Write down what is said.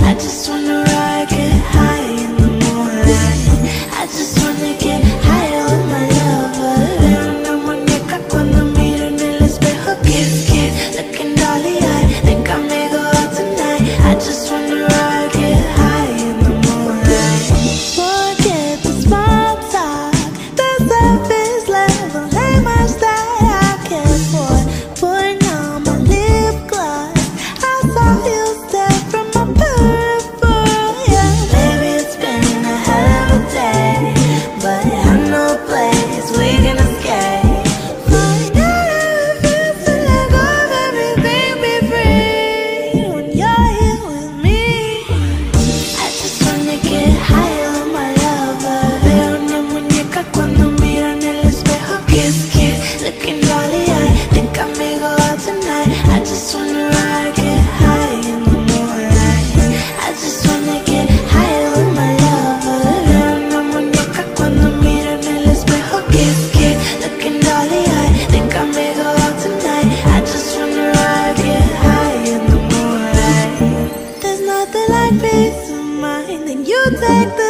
I just wanna ride, get high in the moonlight. I just wanna get higher with my lover. Veo una muñeca cuando miro en el espejo. Kiss, kiss, looking dolly eyed. Think I may go out tonight. I just wanna ride, get high in the moonlight. Forget the small talk, the surface level ain't much that I care for. Putting on my lip gloss, I saw you step from my peripheral, yeah. Maybe it's been a hell of a day, but I know a place we can escape. Find out how it feels to let go of everything, be free when you're here with me. I just wanna get higher with my lover. Veo una muñeca cuando miro en el espejo. Kiss, kiss, looking dolly eyed. Think I may go out tonight. I just wanna ride, get high in the moonlight. I just wanna get higher with my lover. Veo una muñeca cuando miro en el espejo. Kiss, kiss, looking dolly eyed. Think I may go out tonight. I just wanna ride, get high in the moonlight. There's nothing like peace of mind, and you take the